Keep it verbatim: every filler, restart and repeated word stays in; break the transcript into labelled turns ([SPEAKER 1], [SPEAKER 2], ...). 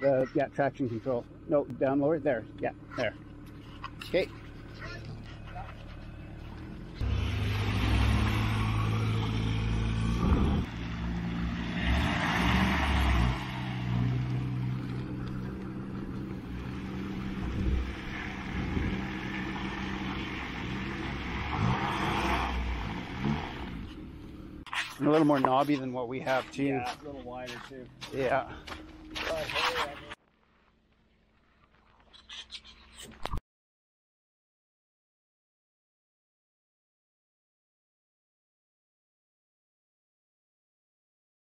[SPEAKER 1] the yeah traction control. No, down lower. There. Yeah, there. Okay. And a little more knobby than what we have too.
[SPEAKER 2] Yeah, a little wider too.
[SPEAKER 1] Yeah.
[SPEAKER 2] But, hey, I mean,